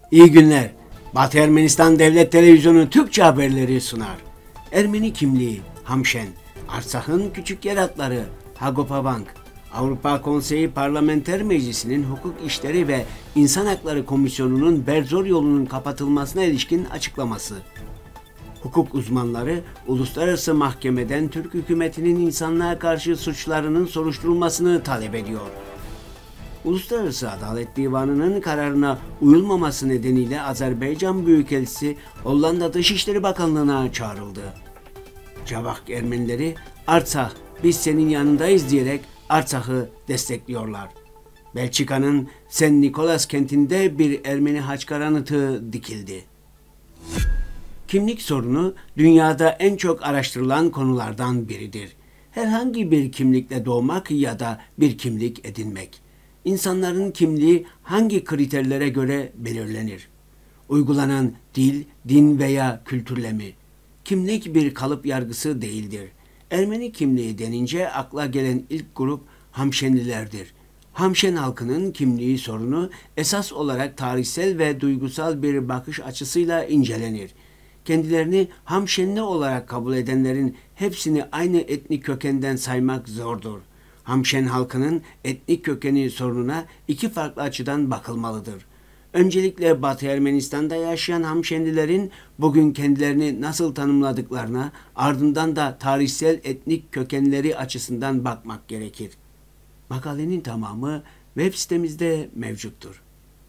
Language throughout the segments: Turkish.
İyi günler. Batı Ermenistan Devlet Televizyonu Türkçe haberleri sunar. Ermeni kimliği, Hamşen, Artsak'ın küçük yer adları, Hagopavank, Avrupa Konseyi Parlamenter Meclisi'nin Hukuk İşleri ve İnsan Hakları Komisyonu'nun Berzor yolunun kapatılmasına ilişkin açıklaması. Hukuk uzmanları, Uluslararası Mahkemeden Türk hükümetinin insanlığa karşı suçlarının soruşturulmasını talep ediyor. Uluslararası Adalet Divanı'nın kararına uyulmaması nedeniyle Azerbaycan Büyükelçisi Hollanda Dışişleri Bakanlığı'na çağrıldı. Cavak Ermenileri, Artsakh biz senin yanındayız diyerek Artsak'ı destekliyorlar. Belçika'nın St. Nicholas kentinde bir Ermeni haçkar anıtı dikildi. Kimlik sorunu dünyada en çok araştırılan konulardan biridir. Herhangi bir kimlikle doğmak ya da bir kimlik edinmek. İnsanların kimliği hangi kriterlere göre belirlenir? Uygulanan dil, din veya kültürle mi? Kimlik bir kalıp yargısı değildir. Ermeni kimliği denince akla gelen ilk grup Hamşenlilerdir. Hamşen halkının kimliği sorunu esas olarak tarihsel ve duygusal bir bakış açısıyla incelenir. Kendilerini Hamşenli olarak kabul edenlerin hepsini aynı etnik kökenden saymak zordur. Hamşen halkının etnik kökeni sorununa iki farklı açıdan bakılmalıdır. Öncelikle Batı Ermenistan'da yaşayan Hamşenlilerin bugün kendilerini nasıl tanımladıklarına, ardından da tarihsel etnik kökenleri açısından bakmak gerekir. Makalenin tamamı web sitemizde mevcuttur.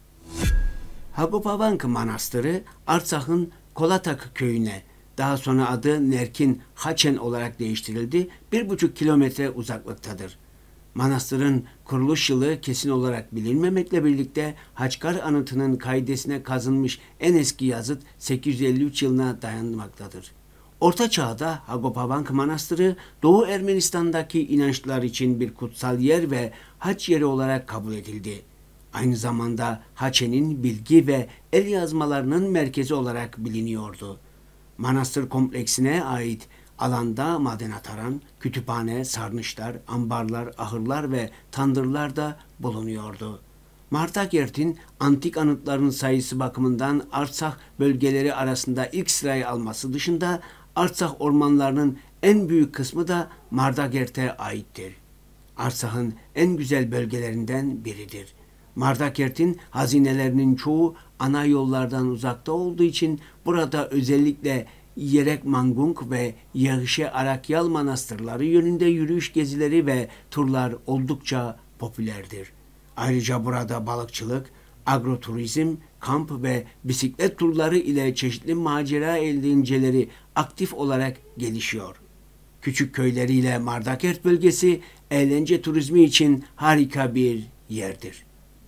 Hagopavank Manastırı, Artsak'ın Kolatak köyüne, daha sonra adı Nerkin Haçen olarak değiştirildi, 1,5 kilometre uzaklıktadır. Manastırın kuruluş yılı kesin olarak bilinmemekle birlikte Haçkar anıtının kaidesine kazınmış en eski yazıt 853 yılına dayanmaktadır. Orta Çağ'da Hagopavank Manastırı Doğu Ermenistan'daki inançlılar için bir kutsal yer ve haç yeri olarak kabul edildi. Aynı zamanda Haçen'in bilgi ve el yazmalarının merkezi olarak biliniyordu. Manastır kompleksine ait alanda madenataran, kütüphane, sarnıçlar, ambarlar, ahırlar ve tandırlar da bulunuyordu. Martakert'in antik anıtların sayısı bakımından Artsakh bölgeleri arasında ilk sırayı alması dışında Artsakh ormanlarının en büyük kısmı da Mardakert'e aittir. Artsakh'ın en güzel bölgelerinden biridir. Mardakert'in hazinelerinin çoğu ana yollardan uzakta olduğu için burada özellikle Yerek Mangung ve Yahşe Arakyal manastırları yönünde yürüyüş gezileri ve turlar oldukça popülerdir. Ayrıca burada balıkçılık, agroturizm, kamp ve bisiklet turları ile çeşitli macera eğlenceleri aktif olarak gelişiyor. Küçük köyleriyle Mardakert bölgesi eğlence turizmi için harika bir yerdir.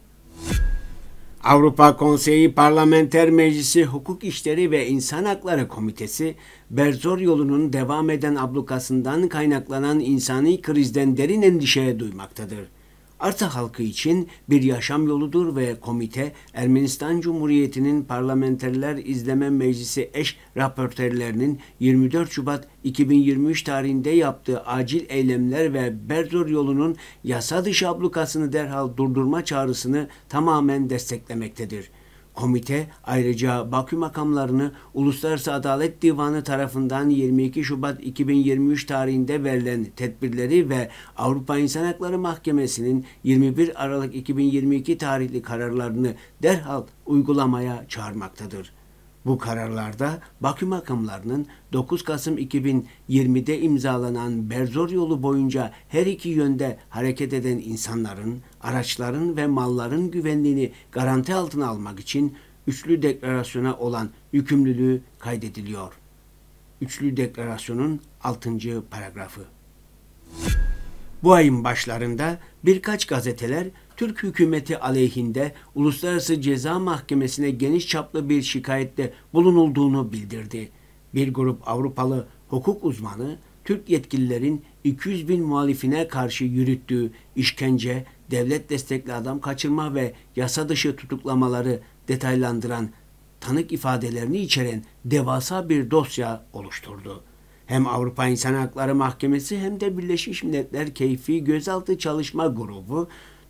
Avrupa Konseyi Parlamenter Meclisi Hukuk İşleri ve İnsan Hakları Komitesi, Berzor yolunun devam eden ablukasından kaynaklanan insani krizden derin endişe duymaktadır. Artsakh halkı için bir yaşam yoludur ve komite, Ermenistan Cumhuriyeti'nin Parlamenterler İzleme Meclisi eş raportörlerinin 24 Şubat 2023 tarihinde yaptığı acil eylemler ve Berzor yolunun yasa dışı ablukasını derhal durdurma çağrısını tamamen desteklemektedir. Komite ayrıca Bakü makamlarını Uluslararası Adalet Divanı tarafından 22 Şubat 2023 tarihinde verilen tedbirleri ve Avrupa İnsan Hakları Mahkemesi'nin 21 Aralık 2022 tarihli kararlarını derhal uygulamaya çağırmaktadır. Bu kararlarda Bakü makamlarının 9 Kasım 2020'de imzalanan Berzor yolu boyunca her iki yönde hareket eden insanların, araçların ve malların güvenliğini garanti altına almak için Üçlü Deklarasyon'a olan yükümlülüğü kaydediliyor. Üçlü Deklarasyon'un 6. paragrafı. Bu ayın başlarında birkaç gazeteler Türk hükümeti aleyhinde Uluslararası Ceza Mahkemesi'ne geniş çaplı bir şikayette bulunulduğunu bildirdi. Bir grup Avrupalı hukuk uzmanı, Türk yetkililerin 200 bin muhalifine karşı yürüttüğü işkence, devlet destekli adam kaçırma ve yasa dışı tutuklamaları detaylandıran tanık ifadelerini içeren devasa bir dosya oluşturdu. Hem Avrupa İnsan Hakları Mahkemesi hem de Birleşmiş Milletler Keyfi Gözaltı Çalışma Grubu,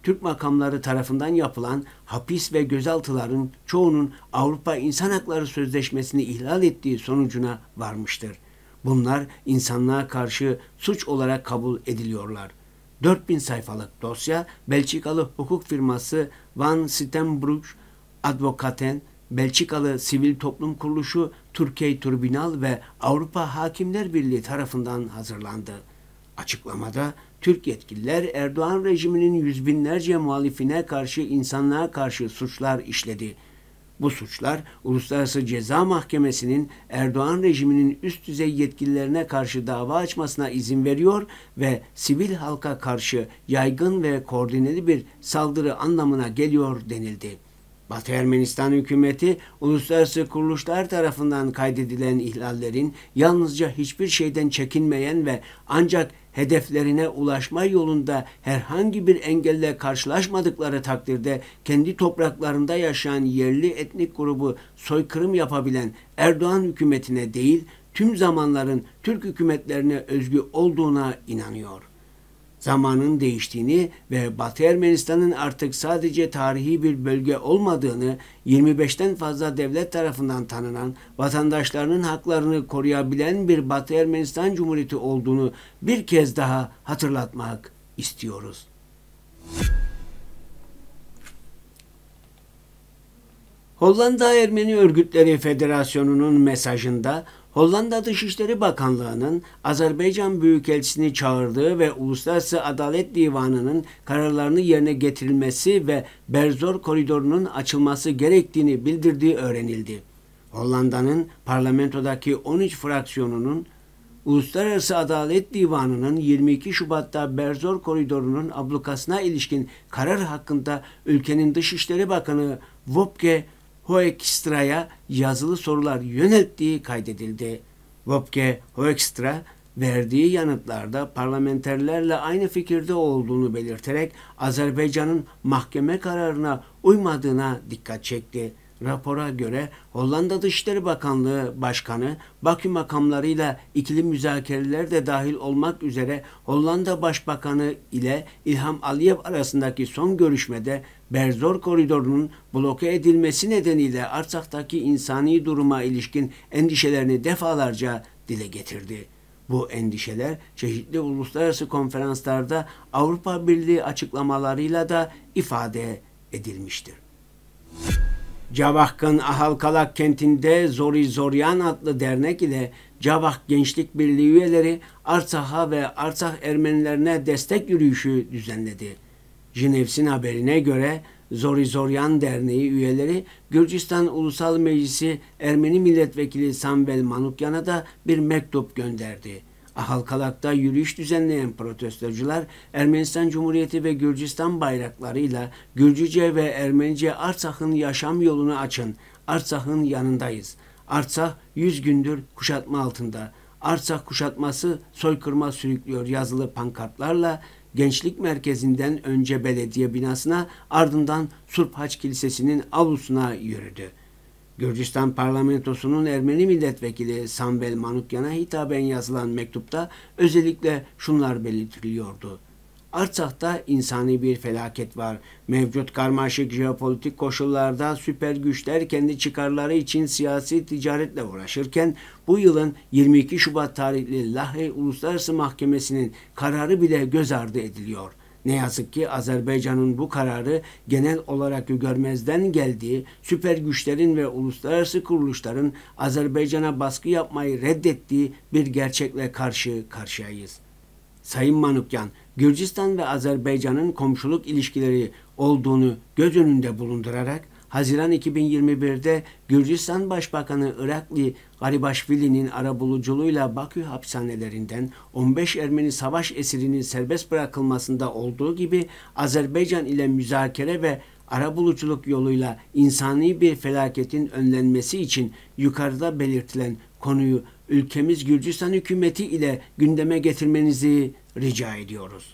Türk makamları tarafından yapılan hapis ve gözaltıların çoğunun Avrupa İnsan Hakları Sözleşmesi'ni ihlal ettiği sonucuna varmıştır. Bunlar insanlığa karşı suç olarak kabul ediliyorlar. 4000 sayfalık dosya Belçikalı hukuk firması Van Steenbroek Advocaten, Belçikalı Sivil Toplum Kuruluşu, Türkiye Tribunal ve Avrupa Hakimler Birliği tarafından hazırlandı. Açıklamada Türk yetkililer Erdoğan rejiminin yüz binlerce muhalifine karşı insanlığa karşı suçlar işledi. Bu suçlar Uluslararası Ceza Mahkemesi'nin Erdoğan rejiminin üst düzey yetkililerine karşı dava açmasına izin veriyor ve sivil halka karşı yaygın ve koordineli bir saldırı anlamına geliyor denildi. Batı Ermenistan hükümeti uluslararası kuruluşlar tarafından kaydedilen ihlallerin yalnızca hiçbir şeyden çekinmeyen ve ancak hedeflerine ulaşma yolunda herhangi bir engelle karşılaşmadıkları takdirde kendi topraklarında yaşayan yerli etnik grubu soykırım yapabilen Erdoğan hükümetine değil, tüm zamanların Türk hükümetlerine özgü olduğuna inanıyor. Zamanın değiştiğini ve Batı Ermenistan'ın artık sadece tarihi bir bölge olmadığını, 25'ten fazla devlet tarafından tanınan, vatandaşlarının haklarını koruyabilen bir Batı Ermenistan Cumhuriyeti olduğunu bir kez daha hatırlatmak istiyoruz. Hollanda Ermeni Örgütleri Federasyonu'nun mesajında Hollanda Dışişleri Bakanlığı'nın Azerbaycan Büyükelçisini çağırdığı ve Uluslararası Adalet Divanı'nın kararlarını yerine getirilmesi ve Berzor Koridoru'nun açılması gerektiğini bildirdiği öğrenildi. Hollanda'nın parlamentodaki 13 fraksiyonunun Uluslararası Adalet Divanı'nın 22 Şubat'ta Berzor Koridoru'nun ablukasına ilişkin karar hakkında ülkenin Dışişleri Bakanı Wopke Hoekstra'ya yazılı sorular yönelttiği kaydedildi. Wopke Hoekstra verdiği yanıtlarda parlamenterlerle aynı fikirde olduğunu belirterek Azerbaycan'ın mahkeme kararına uymadığına dikkat çekti. Rapora göre Hollanda Dışişleri Bakanlığı Başkanı Bakü makamlarıyla ikili müzakereler de dahil olmak üzere Hollanda Başbakanı ile İlham Aliyev arasındaki son görüşmede Berzor Koridoru'nun bloke edilmesi nedeniyle Artsak'taki insani duruma ilişkin endişelerini defalarca dile getirdi. Bu endişeler çeşitli uluslararası konferanslarda Avrupa Birliği açıklamalarıyla da ifade edilmiştir. Cavahk'ın Ahalkalak kentinde Zori Zoryan adlı dernek ile Cavahk Gençlik Birliği üyeleri Artsak'a ve Artsak Ermenilerine destek yürüyüşü düzenledi. Jinevs'in haberine göre Zori Zoryan Derneği üyeleri Gürcistan Ulusal Meclisi Ermeni Milletvekili Samvel Manukyan'a da bir mektup gönderdi. Ahalkalak'ta yürüyüş düzenleyen protestocular Ermenistan Cumhuriyeti ve Gürcistan bayraklarıyla Gürcüce ve Ermenice Artsak'ın yaşam yolunu açın, Artsak'ın yanındayız. Artsak 100 gündür kuşatma altında. Artsak kuşatması soykırıma sürüklüyor yazılı pankartlarla Gençlik Merkezi'nden önce belediye binasına ardından Surphaç Kilisesi'nin avlusuna yürüdü. Gürcistan Parlamentosu'nun Ermeni milletvekili Samvel Manukyan'a hitaben yazılan mektupta özellikle şunlar belirtiliyordu. Artsak'ta insani bir felaket var. Mevcut karmaşık jeopolitik koşullarda süper güçler kendi çıkarları için siyasi ticaretle uğraşırken bu yılın 22 Şubat tarihli Lahey Uluslararası Mahkemesi'nin kararı bile göz ardı ediliyor. Ne yazık ki Azerbaycan'ın bu kararı genel olarak görmezden geldiği, süper güçlerin ve uluslararası kuruluşların Azerbaycan'a baskı yapmayı reddettiği bir gerçekle karşı karşıyayız. Sayın Manukyan, Gürcistan ve Azerbaycan'ın komşuluk ilişkileri olduğunu göz önünde bulundurarak Haziran 2021'de Gürcistan Başbakanı Irakli Garibaşvili'nin arabuluculuğuyla Bakü hapishanelerinden 15 Ermeni savaş esirinin serbest bırakılmasında olduğu gibi Azerbaycan ile müzakere ve arabuluculuk yoluyla insani bir felaketin önlenmesi için yukarıda belirtilen konuyu ülkemiz Gürcistan hükümeti ile gündeme getirmenizi rica ediyoruz.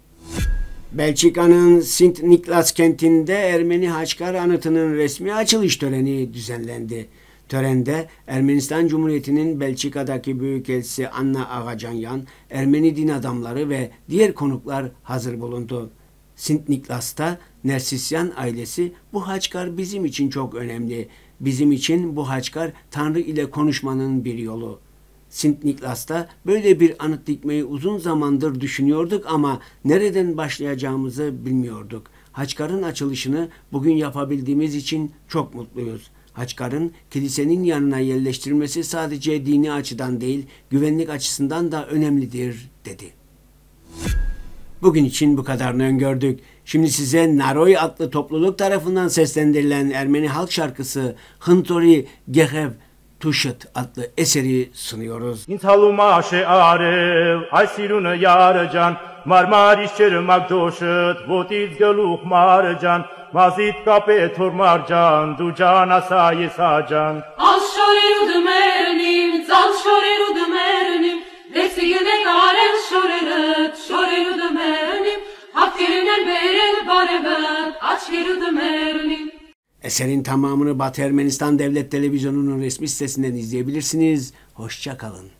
Belçika'nın Sint Niklas kentinde Ermeni Haçkar Anıtı'nın resmi açılış töreni düzenlendi. Törende Ermenistan Cumhuriyeti'nin Belçika'daki Büyükelçisi Anna Ağacanyan, Ermeni din adamları ve diğer konuklar hazır bulundu. Sint Niklas'ta Nersisyan ailesi bu Haçkar bizim için çok önemli. Bizim için bu Haçkar Tanrı ile konuşmanın bir yolu. Sint Niklas'ta böyle bir anıt dikmeyi uzun zamandır düşünüyorduk ama nereden başlayacağımızı bilmiyorduk. Haçkar'ın açılışını bugün yapabildiğimiz için çok mutluyuz. Haçkar'ın kilisenin yanına yerleştirilmesi sadece dini açıdan değil, güvenlik açısından da önemlidir, dedi. Bugün için bu kadarını öngördük. Şimdi size Naroy adlı topluluk tarafından seslendirilen Ermeni halk şarkısı Hıntori Gehev Tuşet adlı eseri sunuyoruz. İntaluma şearev aysirunu yarcan marmariş çırmak doşet votiz göluk marcan mazit kapetor marcan ducan asayı sacan Al şoreru dümernim zal şoreru dümernim Vesiyene garen şoreru dümernim Hakkerinen berel barevet açkeru dümernim. Eserin tamamını Batı Ermenistan Devlet Televizyonu'nun resmi sitesinden izleyebilirsiniz. Hoşça kalın.